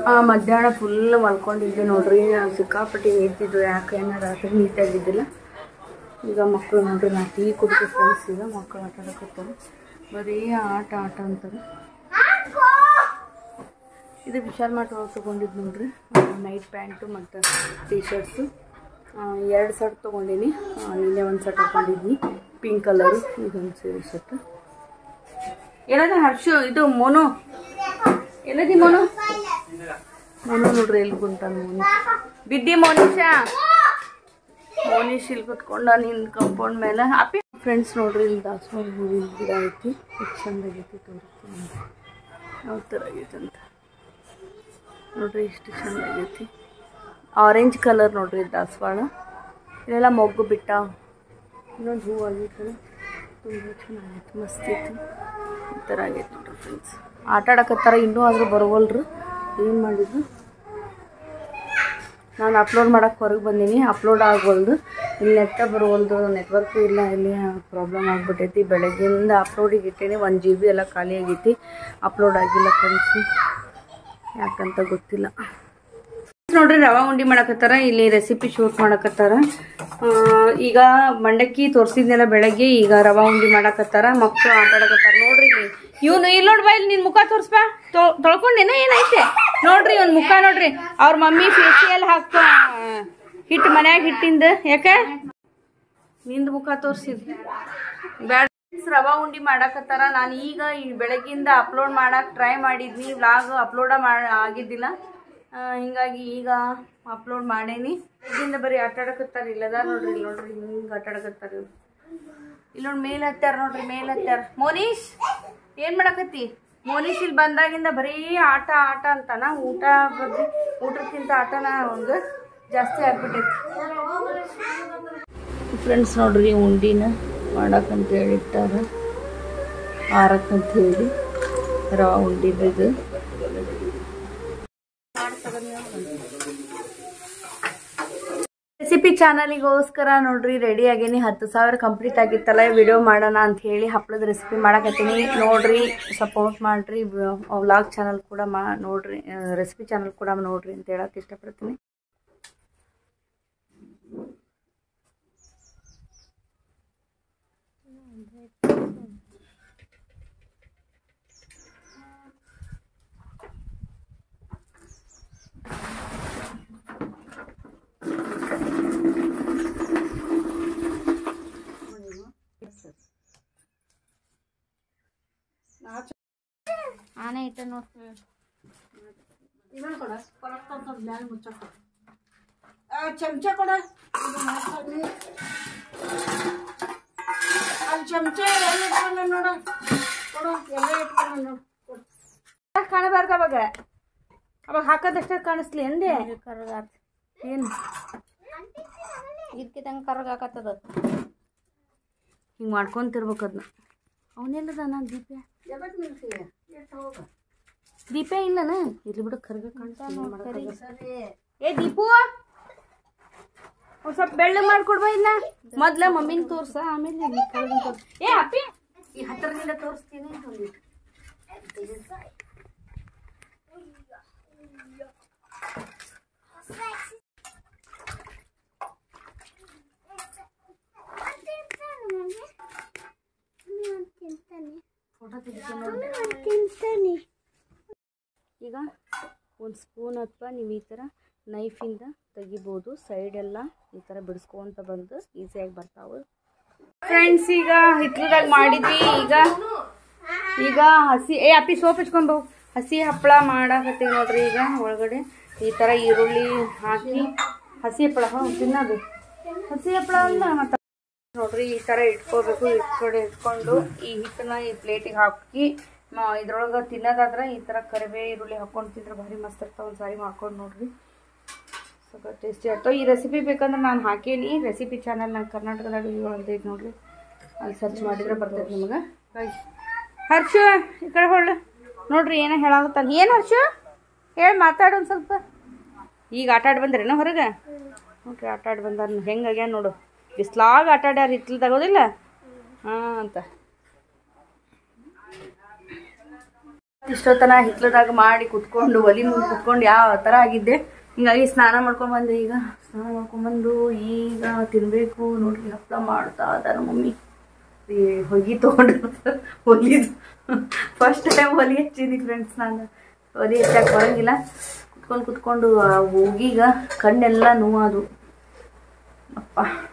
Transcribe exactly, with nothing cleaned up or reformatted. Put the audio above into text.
ಮಧ್ಯಾಹ್ನ ಫುಲ್ ಮಲ್ಕೊಂಡಿದ್ದೆ ನೋಡ್ರಿ. ಸಿಕ್ಕಾಪಟ್ಟಿ ನೀಡ್ತಿದ್ದು ಯಾಕೆ ಏನೋ ರಾತ್ರಿ ನೀಟಾಗಿದ್ದಿಲ್ಲ. ಈಗ ಮಕ್ಕಳು ನೋಡ್ರಿ ನಾ ಟೀ ಕುಡಿದು ಫ್ರೆಂಡ್ಸ್ ಈಗ ಮಕ್ಕಳು ಆಟ ಆಡಕತ್ತಾರೆ. ಬರೀ ಆಟ ಆಟ ಅಂತಾರೆ. ಇದು ವಿಶಾಲ್ ಮಾರ್ಟ್ ಒಳಗೆ ತೊಗೊಂಡಿದ್ದು ನೋಡ್ರಿ. ನೈಟ್ ಪ್ಯಾಂಟು ಮತ್ತು ಟೀ ಶರ್ಟ್ಸು ಎರಡು ಶರ್ಟ್ ತೊಗೊಂಡಿನಿ. ಇಲ್ಲೇ ಒಂದು ಶರ್ಟ್ ಹಾಕೊಂಡಿದ್ನಿ ಪಿಂಕ್ ಕಲರು. ಇದೊಂದು ಸೀರೆ ಶರ್ಟ್. ಏನದ ಹರ್ಷು ಇದು ಮೋನು ಎಲ್ಲದಿ ಮೋನು ಮೋನು ನೋಡ್ರಿ ಎಲ್ಲಿ ಕುಂತಾನ ಮೋನಿ. ಬಿದ್ದಿ ಮೋನಿಷ ಮೋನಿಶ್ ಇಲ್ಲಿ ಕುತ್ಕೊಂಡ ನಿನ್ನ ಕಂಪೌಂಡ್ ಮೇಲೆ. ಅಪ್ಪಿ ಫ್ರೆಂಡ್ಸ್ ನೋಡ್ರಿ ಇಲ್ಲಿ ದಾಸವಾಳ ಹೂವಿನ ಗಿಡ ಐತಿ. ಎಷ್ಟು ಚಂದ ಆಗೈತಿ ತೋರಿಸ್ತೀನಿ ಯಾವ ಥರ ಆಗೈತೆ ಅಂತ ನೋಡ್ರಿ. ಎಷ್ಟು ಚಂದ ಆಗೈತಿ. ಆರೆಂಜ್ ಕಲರ್ ನೋಡ್ರಿ ದಾಸವಾಳ. ಇಲ್ಲೆಲ್ಲ ಮೊಗ್ಗು ಬಿಟ್ಟ. ಇನ್ನೊಂದು ಹೂವು ಆಗೈತಲ್ಲ ತುಂಬ ಚೆನ್ನಾಗೈತಿ. ಮಸ್ತ್ ಐತಿ. ಈ ಥರ ಆಗೈತೆ ನೋಡ್ರಿ ಫ್ರೆಂಡ್ಸ್. ಆಟ ಆಡಕತ್ತಾರ ಇನ್ನೂ ಆದರೂ ಬರೋವಲ್ರು. ಏನು ಮಾಡಿದ್ರು ನಾನು ಅಪ್ಲೋಡ್ ಮಾಡೋಕ್ಕೆ ಹೊರಗೆ ಬಂದೀನಿ. ಅಪ್ಲೋಡ್ ಆಗವಲ್ದು. ಇಲ್ಲಿ ನೆಟ್ಟ ಬರೋವಲ್ದು. ನೆಟ್ವರ್ಕು ಇಲ್ಲ. ಇಲ್ಲಿ ಪ್ರಾಬ್ಲಮ್ ಆಗಿಬಿಟ್ಟೈತಿ. ಬೆಳಗ್ಗೆಯಿಂದ ಅಪ್ಲೋಡಿಗೆ ಇಟ್ಟೇನೆ. ಒನ್ ಜಿ ಬಿ ಎಲ್ಲ ಖಾಲಿ ಆಗೈತಿ. ಅಪ್ಲೋಡ್ ಆಗಿಲ್ಲ ಫ್ರೆಂಡ್ಸು. ಯಾಕಂತ ಗೊತ್ತಿಲ್ಲ. ನೋಡ್ರಿ ರವಾ ಉಂಡಿ ಮಾಡಕತ್ತಾರ. ಇಲ್ಲಿ ರೆಸಿಪಿ ಶೂಟ್ ಮಾಡಕತ್ತಾರ. ಈಗ ಮಂಡಕ್ಕಿ ತೋರಿಸಿದ್ನೆಲ್ಲ ಬೆಳಗ್ಗೆ. ಈಗ ರವಾ ಉಂಡಿ ಮಾಡಕತ್ತಾರ. ಮಕ್ಕಳು ಆಟ ಆಡಕತ್ತಾರ ನೋಡ್ರಿ. ಇಲ್ಲಿ ಇವನು ಇಲ್ಲಿ ನೋಡ್ಬಾ. ಇಲ್ಲಿ ನಿನ್ ಮುಖ ತೋರಿಸ್ಬಾ. ತೊಳ್ಕೊಂಡೇನ ಏನೈತೆ ನೋಡ್ರಿ. ಇವನ್ ಮುಖ ನೋಡ್ರಿ. ಅವ್ರ ಮಮ್ಮಿ ಫೇಶಿಯಲ್ ಹಾಕ ಹಿಟ್ಟು ಮನ್ಯಾಗ ಹಿಟ್ಟಿಂದ. ಯಾಕೆ ನಿಂದ ಮುಖ ತೋರ್ಸಿದ್ ಬ್ಯಾಡ. ರವಾ ಉಂಡಿ ಮಾಡಕತ್ತಾರ. ನಾನು ಈಗ ಬೆಳಗ್ಗಿಂದ ಅಪ್ಲೋಡ್ ಮಾಡಕ್ ಟ್ರೈ ಮಾಡಿದ್ನಿ. ವ್ಲಾಗ್ ಅಪ್ಲೋಡ ಮಾಡ ಆಗಿದ್ದಿಲ್ಲ. ಹಿಂಗಾಗಿ ಈಗ ಅಪ್ಲೋಡ್ ಮಾಡೇನಿ. ಇದರಿಂದ ಬರೀ ಆಟ ಆಡಕತ್ತಾರ. ಇಲ್ಲದ ನೋಡ್ರಿ. ಇಲ್ಲಿ ನೋಡ್ರಿ ಹಿಂಗೆ ಆಟ ಆಡಕತ್ತಾರ. ಇಲ್ಲೊಂದು ಮೇಲ್ ಹತ್ತಾರ ನೋಡ್ರಿ. ಮೇಲ್ ಹತ್ತಾರ. ಮೋನೀಶ್ ಏನ್ ಮಾಡಕತ್ತಿ? ಮೋನೀಶ್ ಇಲ್ಲಿ ಬಂದಾಗಿಂದ ಬರೀ ಆಟ ಆಟ ಅಂತಾನ. ಊಟ ಬಗ್ಗೆ ಊಟಕ್ಕಿಂತ ಆಟನ ಒಂದು ಜಾಸ್ತಿ ಆಗ್ಬಿಟ್ಟೈತಿ ಫ್ರೆಂಡ್ಸ್. ನೋಡ್ರಿ ಉಂಡಿನ ಮಾಡಕ್ಕಂತ ಹೇಳಿಟ್ಟಾರ. ಆರಕ್ಕಂತ ಹೇಳಿ ರವಾ ಉಂಡಿದು ಇದು ರೆಸಿಪಿ ಚಾನಲಿಗೋಸ್ಕರ ನೋಡ್ರಿ ರೆಡಿ ಆಗೇನಿ. ಹತ್ತು ಸಾವಿರ ಕಂಪ್ಲೀಟ್ ಆಗಿತ್ತಲ್ಲ ವಿಡಿಯೋ ಮಾಡೋಣ ಅಂತ ಹೇಳಿ ಹಪ್ಪಳದ ರೆಸಿಪಿ ಮಾಡಕತ್ತೀನಿ. ನೋಡ್ರಿ ಸಪೋರ್ಟ್ ಮಾಡ್ರಿ. ವ್ಲಾಗ್ ಚಾನಲ್ ಕೂಡ ಮಾ ನೋಡ್ರಿ ರೆಸಿಪಿ ಚಾನಲ್ ಕೂಡ ನೋಡ್ರಿ ಅಂತ ಹೇಳಕ್ ಇಷ್ಟಪಡ್ತೀನಿ. ಆನೆ ಇಟ್ಟ ನೋಡಿ. ಚಮಚ ಕೊಡ. ಅಲ್ಲಿ ಚಮಚ ಎಲ್ಲ ಇಟ್ಕೊಂಡ ನೋಡ. ಕೊಡು ಎಲ್ಲ ಇಟ್ಕೊಂಡ ನೋಡು. ಕಾಣಬಾರ್ದು ಅವಾಗ. ಅವಾಗ ಹಾಕೋದಷ್ಟ ಕಾಣಿಸ್ಲಿ ಅಂದೆ. ಕರ್ಗಾತ ಏನು ಇದಕ್ಕೆ ತಂಗ ಕರ್ಗ ಹಾಕತ್ತದ. ಹಿಂಗೆ ಮಾಡ್ಕೊಂತಿರ್ಬೇಕು ಅದನ್ನ. ಅವನೆಲ್ಲದ ನಾನು ದೀಪ ದೀಪ ಇಲ್ಲನ ಇಲ್ಲಿ ಬಿಡು. ಕರ್ಗ ಕಾಣಿಸ್ತಾನೆ. ಏ ದೀಪು ಒಂದ್ ಸ್ವಲ್ಪ ಬೆಳ್ಳ ಮಾಡ್ಕೊಡ್ಬಾ. ಇಲ್ಲ ಮೊದ್ಲ ಮಮ್ಮಿನ ತೋರ್ಸ ಆಮೇಲೆ ಏ ಅಪ್ಪಿ ಈ ಹತ್ತಿರದಿಂದ ತೋರಿಸ್ತೀನಿ. ಈಗ ಒಂದು ಸ್ಪೂನ್ ಅಥವಾ ನೀವು ಈ ಥರ ನೈಫಿಂದ ತೆಗಿಬೋದು. ಸೈಡ್ ಎಲ್ಲ ಈ ಥರ ಬಿಡಿಸ್ಕೊಂತ ಬಂದು ಈಸಿಯಾಗಿ ಬರ್ತಾವೆ ಫ್ರೆಂಡ್ಸ್. ಈಗ ಹಿಟ್ಲದಾಗ ಮಾಡಿದ್ವಿ. ಈಗ ಈಗ ಹಸಿ ಏ ಅಪ್ಪಿ ಸೋಪ್ ಹಚ್ಕೊಂಡು ಹಸಿ ಹಪ್ಪಳ ಮಾಡಾಕತ್ತೀವಿ ನೋಡ್ರಿ. ಈಗ ಒಳಗಡೆ ಈ ಥರ ಈರುಳ್ಳಿ ಹಾಕಿ ಹಸಿ ಹಪ್ಪಳ ಹ್ಞೂ ತಿನ್ನೋದು ಹಸಿ ಹಪ್ಪಳ ಅಲ್ಲ. ಮತ್ತು ನೋಡ್ರಿ ಈ ಥರ ಇಟ್ಕೋಬೇಕು. ಇಟ್ಕೊಂಡು ಇಟ್ಕೊಂಡು ಈ ಹಿಟ್ಟನ್ನ ಈ ಪ್ಲೇಟಿಗೆ ಹಾಕಿ ಇದ್ರೊಳಗೆ ತಿನ್ನೋದಾದ್ರೆ ಈ ಥರ ಕರಿಬೇವು ಈರುಳ್ಳಿ ಹಾಕ್ಕೊಂಡು ತಿಂದ್ರೆ ಭಾರಿ ಮಸ್ತ್ ಇರ್ತಾವೆ. ಒಂದು ಸಾರಿ ಮಾಡ್ಕೊಂಡು ನೋಡ್ರಿ. ಸ್ವಲ್ಪ ಟೇಸ್ಟಿ ಆಗ್ತಾವೆ. ಈ ರೆಸಿಪಿ ಬೇಕಂದ್ರೆ ನಾನು ಹಾಕೀನಿ. ರೆಸಿಪಿ ಚಾನಲ್ ನಂಗೆ ಕರ್ನಾಟಕದಾಗ ಅಂತ ಐತೆ ನೋಡ್ರಿ. ಅಲ್ಲಿ ಸರ್ಚ್ ಮಾಡಿದ್ರೆ ಬರ್ತೈತೆ ನಿಮ್ಗೆ. ಹರ್ಷು ಈ ಕಡೆ ಹೊಳ್ಳು ನೋಡ್ರಿ ಏನೋ ಹೇಳಾಗುತ್ತಾನೆ. ಏನು ಹರ್ಷು ಹೇಳಿ ಮಾತಾಡು ಒಂದು ಸ್ವಲ್ಪ. ಈಗ ಆಟ ಆಡಿ ಬಂದ್ರೇನೋ ಹೊರಗೆ ನೋಡ್ರಿ. ಆಟ ಆಡಿ ಬಂದಾರ ಹೆಂಗಾಗ್ಯಾನ ನೋಡು. ಬಿಸ್ಲಾಗ ಆಟ ಆಡ್ಯಾರ ಹಿತ್ಲದಾಗೋದಿಲ್ಲ ಹಾಂ ಅಂತ. ಇಷ್ಟೊತ್ತನ ಹಿತ್ಲದಾಗ ಮಾಡಿ ಕುತ್ಕೊಂಡು ಒಲಿ ಮುಂದೆ ಕುತ್ಕೊಂಡು ಯಾವ ಥರ ಆಗಿದ್ದೆ. ಹಿಂಗಾಗಿ ಸ್ನಾನ ಮಾಡ್ಕೊಂಡ್ಬಂದೆ. ಈಗ ಸ್ನಾನ ಮಾಡ್ಕೊಂಡ್ಬಂದು ಈಗ ತಿನ್ನಬೇಕು. ನೋಡ್ರಿ ಹಪ್ಪಳ ಮಾಡ್ತಾ ಇದ್ದಾರೆ ಮಮ್ಮಿ. ಹೊಗೆ ತೊಗೊಂಡು ಹೊಲಿದು ಫಸ್ಟ್ ಟೈಮ್ ಹೊಲಿ ಹಚ್ಚಿನಿ ಫ್ರೆಂಡ್ಸ್. ನಾನು ಹೊಲಿ ಹಚ್ಚಕ್ಕೆ ಬರೋಂಗಿಲ್ಲ. ಕುತ್ಕೊಂಡು ಕುತ್ಕೊಂಡು ಹೋಗೀಗ ಕಣ್ಣೆಲ್ಲ ನೋವು ಅದು ಅಪ್ಪ.